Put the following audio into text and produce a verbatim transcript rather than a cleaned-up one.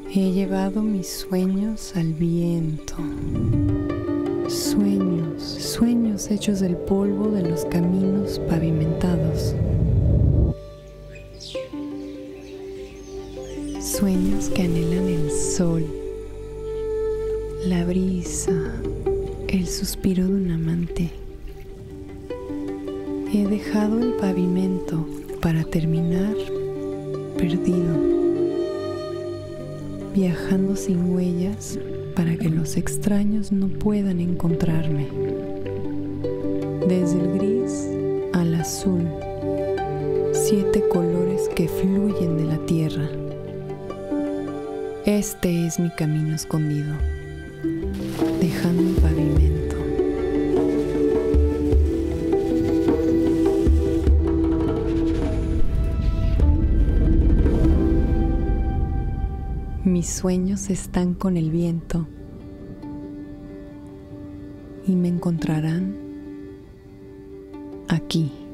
He llevado mis sueños al viento. Sueños, sueños hechos del polvo de los caminos pavimentados. Sueños que anhelan el sol, la brisa, el suspiro de un amante. He dejado el pavimento para terminar perdido, viajando sin huellas para que los extraños no puedan encontrarme. Desde el gris al azul, siete colores que fluyen de la tierra. Este es mi camino escondido, dejando un pavimento. Mis sueños están con el viento y me encontrarán aquí.